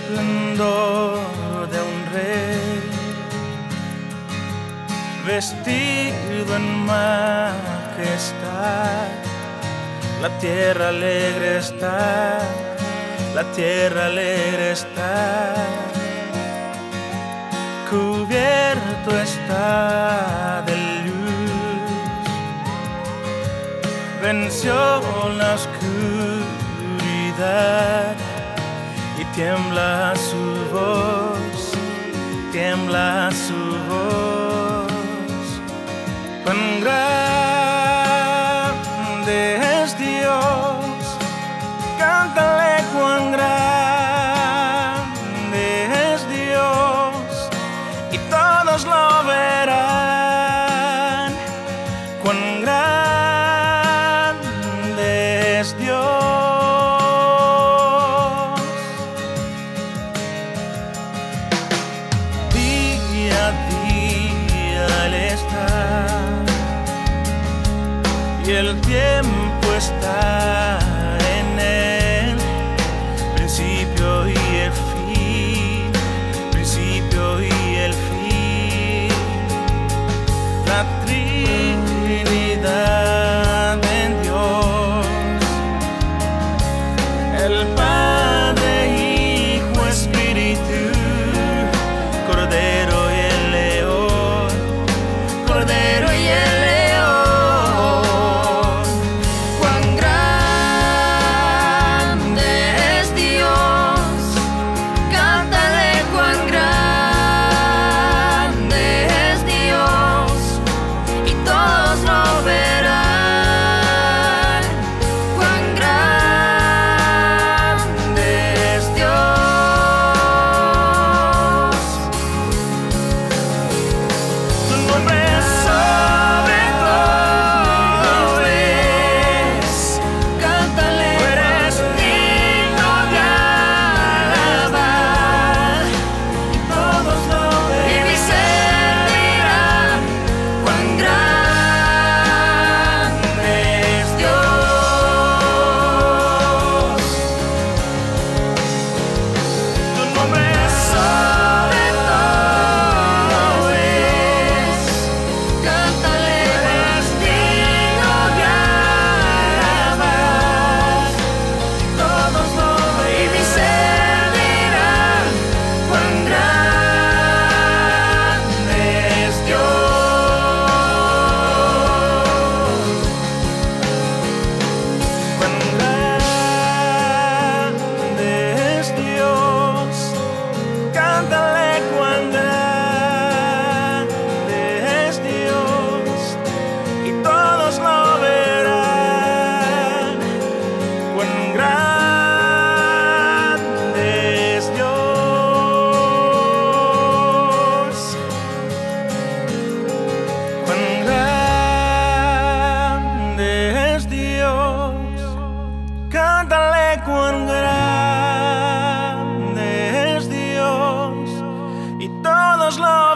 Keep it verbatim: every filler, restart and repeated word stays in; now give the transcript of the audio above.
esplendor de un rey, vestido en majestad. La tierra alegre está, la tierra alegre está, cubierto está de luz. Venció la oscuridad y tiembla su voz, tiembla su voz. Cuán grande es Dios, cántale cuán grande es Dios y todos lo verán. Cuán grande es Dios. Día a día Él está y el tiempo está en Él, principio y el fin, principio y el fin. La Trinidad en Dios, el Padre, Hijo, Espíritu, Cordero y el León, Cordero y el León. Cántale cuán grande es Dios y todos lo